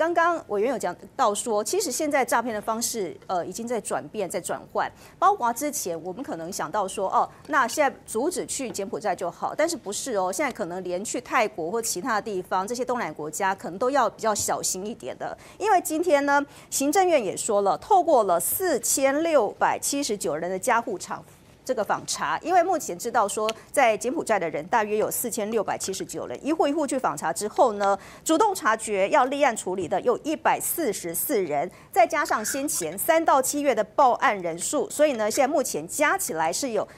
刚刚委员有讲到说，其实现在诈骗的方式，已经在转变、在转换。包括之前我们可能想到说，哦，那现在阻止去柬埔寨就好，但是不是哦？现在可能连去泰国或其他地方，这些东南亚国家可能都要比较小心一点的。因为今天呢，行政院也说了，透过了4679人的家户这个访查，因为目前知道说，在柬埔寨的人大约有4679人，一户一户去访查之后呢，主动察觉要立案处理的有144人，再加上先前3到7月的报案人数，所以呢，现在目前加起来是有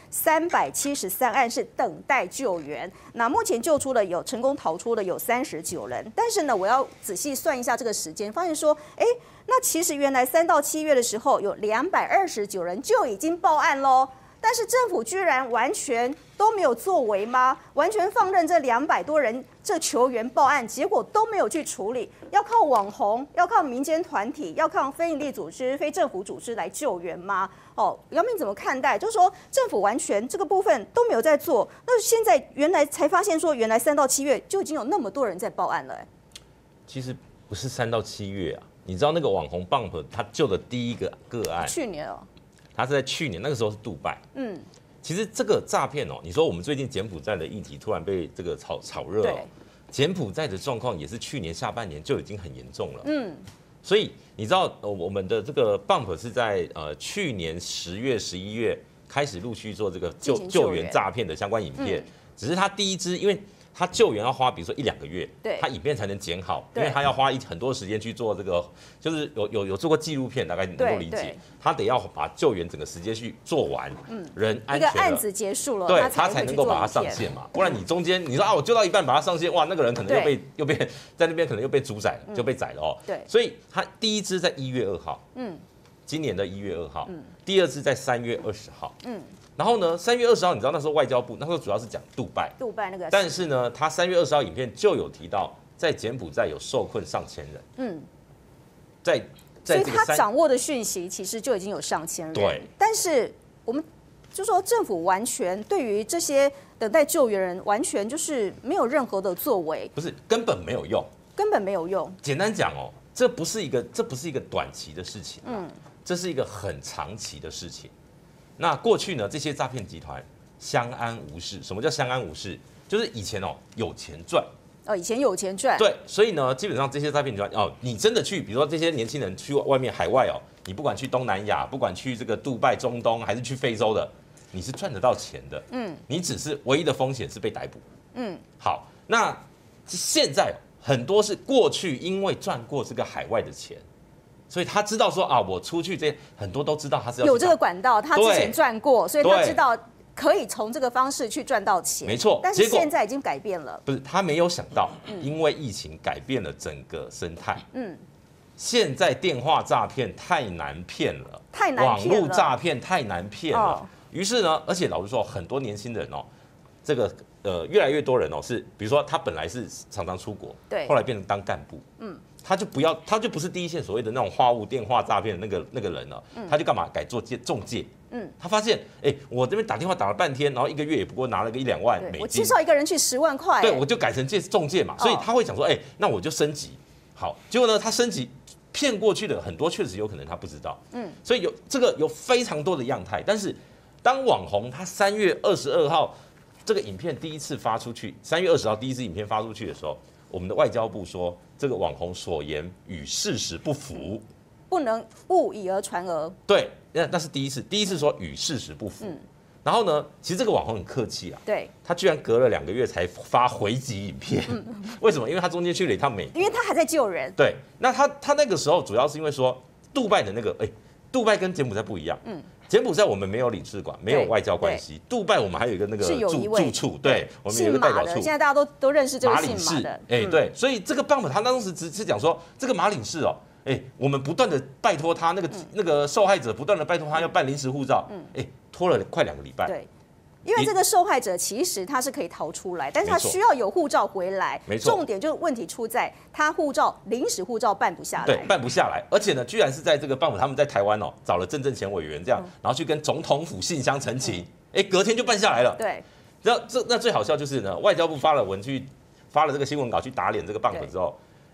373案是等待救援。那目前救出了有成功逃出的有39人，但是呢，我要仔细算一下这个时间，发现说，那其实原来3到7月的时候有229人就已经报案喽。但是政府居然完全都没有作为吗？完全放任这200多人这球员报案，结果都没有去处理，要靠网红，要靠民间团体，要靠非营利组织、非政府组织来救援吗？姚明怎么看待？就是说政府完全这个部分都没有在做，那现在原来才发现说，原来3到7月就已经有那么多人在报案了。 其实不是3到7月啊，你知道那个网红 Bump 他救的第一个个案， 去年哦。 他是在去年那个时候是杜拜，其实这个诈骗哦，你说我们最近柬埔寨的议题突然被这个炒热哦，柬埔寨的状况也是去年下半年就已经很严重了，所以你知道我们的这个 Bump 是在去年10月、11月开始陆续做这个救援诈骗的相关影片，只是他第一支因为。他救援要花，比如说1、2个月，他影片才能剪好，因为他要花很多时间去做这个，就是有做过纪录片，大概你能够理解，他得要把救援整个时间去做完，人安全了， 一个案子结束了， 对，他才能够把它上线嘛，不然你中间你说啊，我救到一半把它上线，哇，那个人可能又被在那边可能又被主宰了，就被宰了哦， 对， 所以他第一支在1月2号，今年的1月2号，第二支在3月20号，然后呢，3月20号，你知道那时候外交部那时候主要是讲杜拜那个， 但是呢，他3月20号影片就有提到，在柬埔寨有受困上千人， 所以他掌握的讯息其实就已经有上千人， 对， 但是我们就说政府完全对于这些等待救援人完全就是没有任何的作为， 不是根本没有用， 根本没有用。 简单讲哦，这不是一个短期的事情，这是一个很长期的事情。那过去呢，这些诈骗集团相安无事。什么叫相安无事？就是以前哦有钱赚， 以前有钱赚。 对，所以呢，基本上这些诈骗集团哦，你真的去，比如说这些年轻人去外面海外哦，你不管去东南亚，不管去这个杜拜、中东，还是去非洲的，你是赚得到钱的。你只是唯一的风险是被逮捕。好，那现在很多是过去因为赚过这个海外的钱。所以他知道说啊，我出去这很多都知道他是要有这个管道，他之前赚过，所以他知道可以从这个方式去赚到钱。 没错， 但是现在已经改变了。 不是他没有想到，因为疫情改变了整个生态。现在电话诈骗太难骗了，网络诈骗太难骗了。于是呢，而且老实说，很多年轻人哦，这个越来越多人哦是，比如说他本来是常常出国， 对， 后来变成当干部，他就不是第一线所谓的那种话务电话诈骗的那个人了，他就干嘛改做中介？他发现，我这边打电话打了半天，然后1个月也不过拿了个1、2万美金， 我介绍一个人去10万块， 对，我就改成中介嘛，所以他会想说，那我就升级，好，结果呢，他升级骗过去的很多，确实有可能他不知道，所以有非常多的样态，但是当网红他3月22号这个影片第一次发出去，3月20号第一支影片发出去的时候，我们的外交部说。这个网红所言与事实不符， 不能误以讹传讹。 对，那是第一次说与事实不符。然后呢，其实这个网红很客气啊， 对， 他居然隔了2个月才发回击影片，为什么？因为他中间去了一趟美国， 因为他还在救人。 对，那他那个时候主要是因为说杜拜的那个，杜拜跟柬埔寨不一样，柬埔寨我们没有领事馆，没有外交关系。杜拜我们还有一个那个住处，对，我们有一个代表处。 现在大家都认识这个姓马的。 对，所以这个Bump他当时只是讲说，这个马领事哦，我们不断的拜托他，那个受害者不断的拜托他要办临时护照，拖了快2个礼拜。 对。因为这个受害者其实他是可以逃出来，但是他需要有护照回来。 没错， 重点就是问题出在他临时护照办不下来。 对，办不下来，而且呢，居然是在这个Bump他们在台湾哦找了郑前委员这样，然后去跟总统府信箱陈情，隔天就办下来了。 对， 那最好笑就是呢，外交部发了这个新闻稿去打脸这个Bump之后，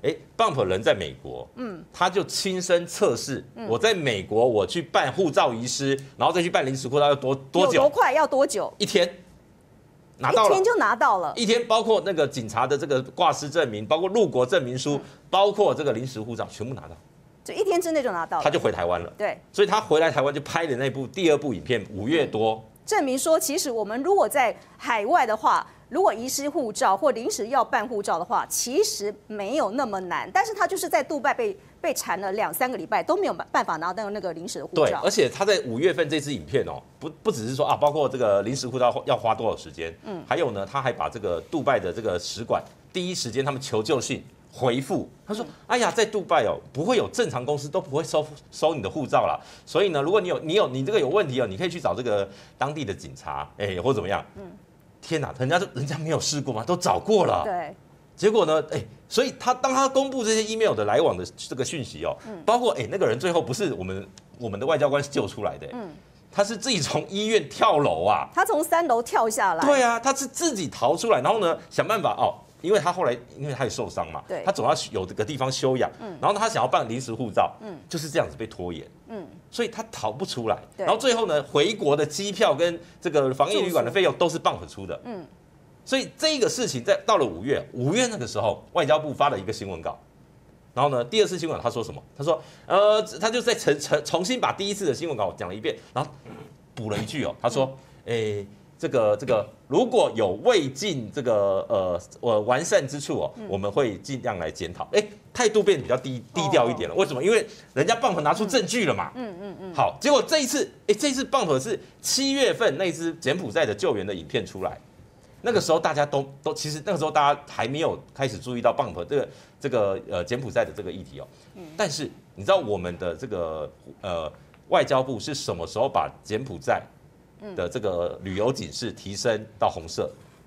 ，Bump 人在美国，他就亲身测试，我在美国我去办护照遗失，然后再去办临时护照要多久？ 多快？要多久 ？1天。拿到了， 一天就拿到了。 1天，包括那个警察的这个挂失证明，包括入国证明书，包括这个临时护照，全部拿到。 就1天之内就拿到了。 他就回台湾了。 对， 所以他回来台湾就拍的那部第2部影片，5月多。 证明说，其实我们如果在海外的话，如果遗失护照或临时要办护照的话，其实没有那么难。但是他就是在杜拜被缠了2、3个礼拜，都没有办法拿到那个临时的护照。 对，而且他在5月份这支影片哦，不只是说啊，包括这个临时护照要花多少时间，还有呢，他还把这个杜拜的这个使馆第一时间他们求救信回复，他说：“哎呀，在杜拜哦，不会有正常公司都不会收你的护照啦。所以呢，如果你这个有问题哦，你可以去找这个当地的警察，或怎么样。天哪，人家没有试过吗？都找过了。 对。 结果呢，所以当他公布这些 email 的来往的这个讯息哦，包括那个人最后不是我们的外交官救出来的，他是自己从医院跳楼啊， 他从3楼跳下来。 对啊，他是自己逃出来，然后呢想办法哦。因为他后来，因为他也受伤嘛，他总要有这个地方休养，然后他想要办临时护照，就是这样子被拖延，所以他逃不出来。然后最后呢，回国的机票跟这个防疫旅馆的费用都是 Bump 出的，所以这个事情到了5月那个时候，外交部发了一个新闻稿，然后呢，第2次新闻稿他说什么？他说，他就再重新把第1次的新闻稿讲了一遍，然后补了一句哦，他说，这个如果有未尽这个完善之处哦，我们会尽量来检讨。态度变得比较低调一点了。为什么？因为人家 Bump 拿出证据了嘛。好，结果这一次 Bump 是7月份那支柬埔寨的救援的影片出来，那个时候大家都其实那个时候大家还没有开始注意到 Bump 这个柬埔寨的这个议题哦。但是你知道我们的这个外交部是什么时候把柬埔寨的这个旅游警示提升到红色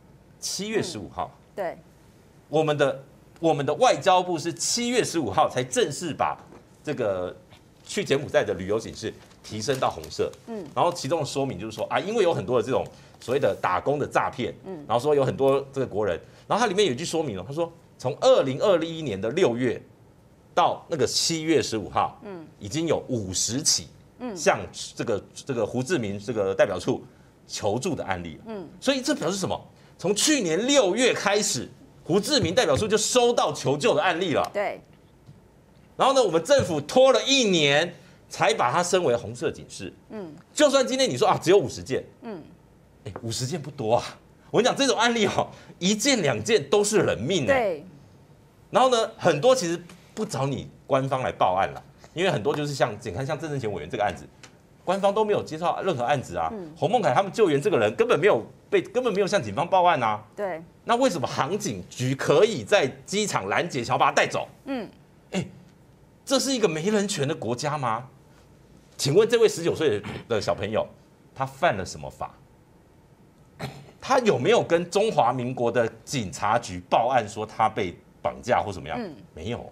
？7月15号。 对， 我们的外交部是7月15号才正式把这个去柬埔寨的旅游警示提升到红色。然后其中的说明就是说啊，因为有很多的这种所谓的打工的诈骗，然后说有很多这个国人，然后它里面有一句说明哦，他说从2021年的6月到那个7月15号，已经有50起。向这个胡志明这个代表处求助的案例，所以这表示什么？从去年6月开始，胡志明代表处就收到求救的案例了。 对。 然后呢，我们政府拖了1年才把它升为红色警示。就算今天你说啊，只有50件，50件不多啊。我跟你讲，这种案例哦，1件2件都是人命。 对。 然后呢，很多其实不找你官方来报案了。因为很多就是你看像郑正贤委员这个案子，官方都没有接受任何案子啊。洪孟凯他们救援这个人根本没有向警方报案啊。 对。那为什么航警局可以在机场拦截，想要把他带走？这是一个没人权的国家吗？请问这位19岁的小朋友，他犯了什么法？他有没有跟中华民国的警察局报案说他被绑架或怎么样？没有。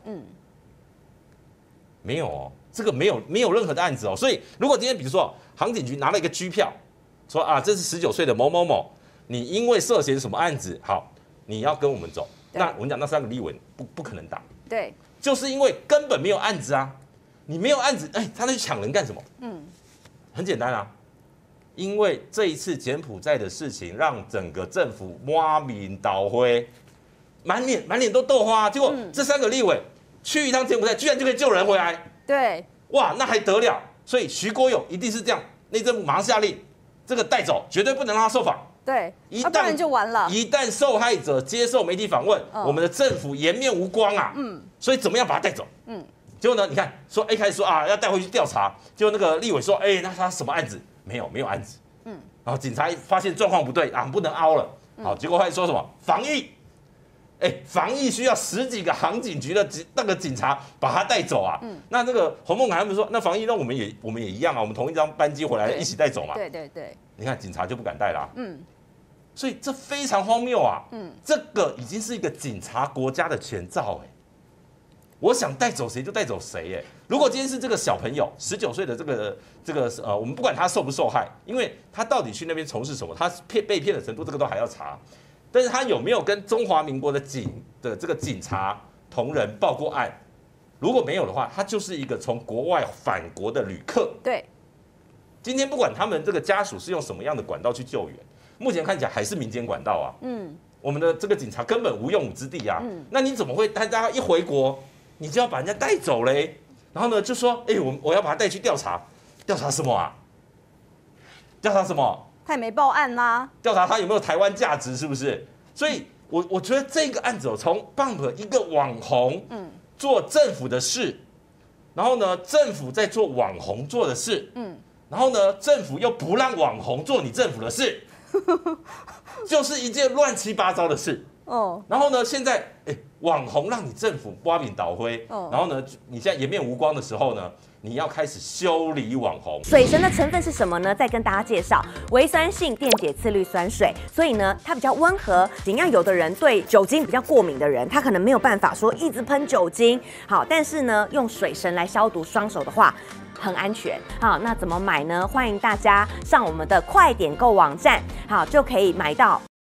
没有哦，这个没有任何的案子哦，所以如果今天比如说航警局拿了一个拘票，说啊这是19岁的某某某，你因为涉嫌什么案子，好，你要跟我们走，那我们讲那3个立委不可能打， 对， 就是因为根本没有案子啊，你没有案子，他去抢人干什么？很简单啊，因为这一次柬埔寨的事情让整个政府满面倒灰，满脸都豆花，结果这3个立委。去一趟柬埔寨，居然就可以救人回来， 对， 哇，那还得了？所以徐国勇一定是这样，内政部马上下令，这个带走，绝对不能让他受访。 对，不然就完了。 一旦受害者接受媒体访问，我们的政府颜面无光啊。所以怎么样把他带走？结果呢？你看，说一开始说啊要带回去调查，结果那个立委说，那他什么案子？没有案子。然后警察发现状况不对啊，不能凹了。好，结果后来说什么防疫？防疫需要10几个航警局的那个警察把他带走啊。那这个洪孟凯他们说，那防疫那我们也一样啊，我们同一张班机回来一起带走嘛。 对。 你看警察就不敢带啦。所以这非常荒谬啊。这个已经是一个警察国家的前兆我想带走谁就带走谁如果今天是这个小朋友19岁的这个我们不管他受不受害，因为他到底去那边从事什么，他被骗的程度这个都还要查。但是他有没有跟中华民国的这个警察同仁报过案，如果没有的话，他就是一个从国外返国的旅客。 对， 今天不管他们这个家属是用什么样的管道去救援，目前看起来还是民间管道啊。我们的这个警察根本无用武之地啊。那你怎么会大家一回国，你就要把人家带走嘞？然后呢，就说，我要把他带去调查，调查什么啊？调查什么？ 他也没报案啦。 调查他有没有台湾价值，是不是？所以我觉得这个案子从 Bump 一个网红，做政府的事，然后呢，政府在做网红做的事，然后呢，政府又不让网红做你政府的事，就是一件乱七八糟的事。然后呢，现在网红让你政府挖饼倒灰，然后呢，你现在颜面无光的时候呢，你要开始修理网红。 水神的成分是什么呢？再跟大家介绍，微酸性电解次氯酸水，所以呢，它比较温和。尽量有的人对酒精比较过敏的人，他可能没有办法说一直喷酒精。好，但是呢，用水神来消毒双手的话，很安全。好，那怎么买呢？欢迎大家上我们的快点购网站，好就可以买到。